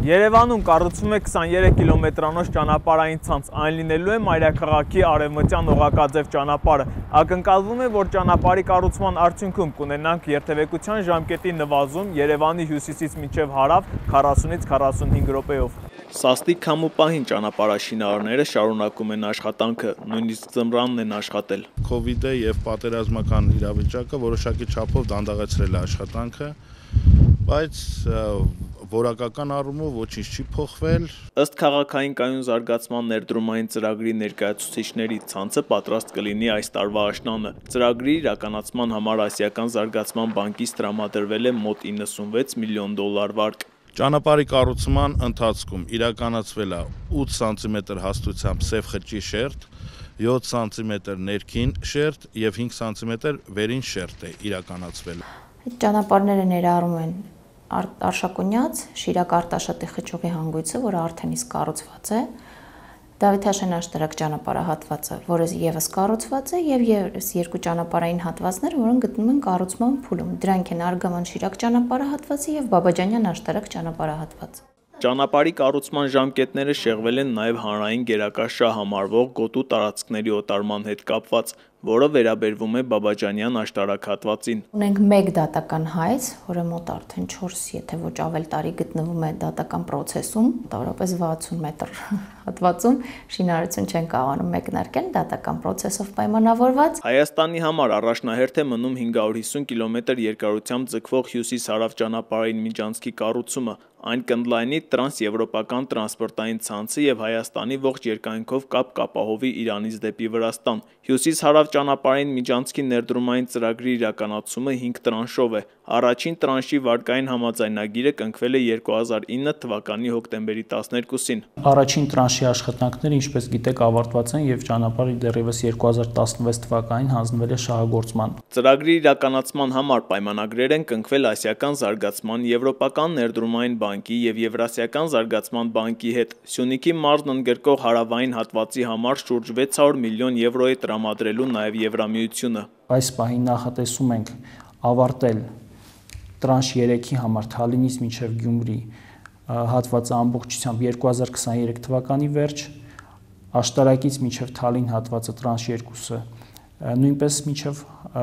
Երևանում կառուցվում է 23 կիլոմետրանոց ճանապարհային ցանց, այն լինելու է մայրաքաղաքի արևմտյան օղակաձև ճանապարհը։ Ակնկալվում է, որ ճանապարհի կառուցման արդյունքում կունենանք երթևեկության ժամկետի նվազում Երևանի հյուսիսից մինչև հարավ 40-ից 45 րոպեով։ Սաստիկ քամուպահին ճանապարհաշինարարները շարունակում են աշխատանքը, նույնիսկ ձմռանն են աշխատել։ Քովիդը եւ պատերազմական իրավիճակը որոշակի չափով դանդաղեցրել է աշխատանքը, բայց որակական առումով ոչինչ չի փոխվել։ Ըստ քաղաքային կայուն զարգացման ներդրումային ծրագրի ներկայացուցիչների, ցանցը պատրաստ կլինի այս տարվա աշնանը։ Ծրագրի իրականացման համար Ասիական զարգացման բանկից տրամադրվել է մոտ 96 միլիոն դոլար վարկ։ Ճանապարհի կառուցման ընթացքում իրականացվել է 8 սանտիմետր հաստությամբ սև խճի շերտ, 7 սանտիմետր ներքին շերտ եւ 5 սանտիմետր վերին շերտ է իրականացվել։ Այդ ճանապարհները ներառում են Արշակունյաց, Շիրակ Արտաշատի խճուղի հանգույցը, որը արդեն իսկ կառուցված է, Դավիթաշեն աշտարակ ճանապարհահատվածը, որը եւս կառուցված է, եւ եւս երկու ճանապարհային հատվածներ, որոնք գտնվում են կառուցման փուլում։ Դրանք են Արգաման Շիրակ ճանապարհահատվածը եւ Բաբաջանյան աշտարակ ճանապարհահատվածը։ Ճանապարհի կառուցման ժամկետները շեղվել են նաև հանրային գերակաշռ համարվող գոտու տարածքների օտարման հետ կապված, որը վերաբերվում է Բաբաջանյան աշտարակ հատվածին։ Ունենք մեկ դատական հայց, որը մոտ արդեն 4, եթե ոչ ավել տարի գտնվում է դատական process-ում, մոտավորապես 60 մետր հատվածում, շինարարություն չեն կարողանում մեկնարկել դատական process-ով պայմանավորված։ Հայաստանի համար առաջնահերթ է մնում 550 կիլոմետր երկարությամբ ձգվող հյուսիս-հարավ ճանապարհային միջանցքի կառուցումը։ Այն կընդլայնի տրանսեվրոպական տրանսպորտային ցանցը եւ Հայաստանի ողջ երկայնքով կապ կապահովի Իրանից դեպի Վրաստան։ Հյուսիս-հարավ ճանապարհային միջանցքի ներդրումային ծրագրի իրականացումը 5 տրանշով է։ Առաջին տրանշի վարկային համաձայնագիրը կնքվել է 2009 թվականի հոկտեմբերի 12-ին։ Առաջին տրանշի աշխատանքները, ինչպես գիտեք, ավարտված են եւ ճանապարհը դեռևս 2016 թվականին հանձնվել է շահագործման։ Ծրագրի իրականացման համար պայմանագրեր են կնքվել Ասիական զարգացման, Եվրոպական ներդրումային բանկի եւ Եվրասիական զարգացման բանկի հետ։ Սյունիքի մարզն ընդգրկող հարավային հատվածի համար շուրջ 600 միլիոն եվրո է տրամադրելու նաեւ Եվրամիությունը։ Այս պահին նախատեսում ենք ավարտել տրանշ 3-ի համար Թալինից մինչև Գյումրի հատվածը ամբողջությամբ 2023 թվականի վերջ, Աշտարակից մինչև Թալին հատվածը տրանշ 2-ը նույնպես մինչև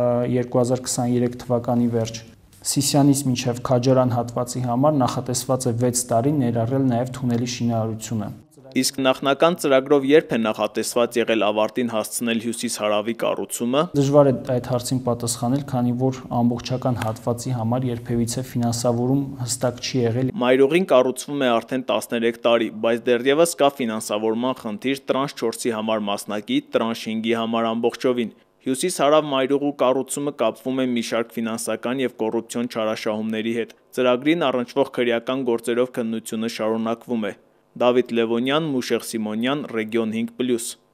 2023 թվականի վերջ։ Սիսյանից մինչև Քաջարան հատվածի համար նախատեսված է 6 տարի ներառել նաև թունելի շինարարությունը։ Իսկ նախնական ծրագրով երբ է նախատեսված եղել ավարտին հասցնել հյուսիս-հարավի կառուցումը։ Դժվար է այդ հարցին պատասխանել, քանի որ ամբողջական հատվածի համար երբևիցե ֆինանսավորում հստակ չի եղել։ Մայրուղին կառուցվում է արդեն 13 տարի, բայց դեռևս կա ֆինանսավորման խնդիր տրանշ 4-ի համար մասնակից, տրանշ 5-ի համար ամբողջովին։ Հյուսիս-հարավ մայրուղու կառուցումը կապվում է մի շարք ֆինանսական եւ կոռուպցիոն չարաշահումների հետ։ Ծրագրին առնչվող քրեական գործերով քննությունը շարունակվում է։ Դավիթ Լևոնյան, Մուշեղ Սիմոնյան, Ռեգիոն 5+։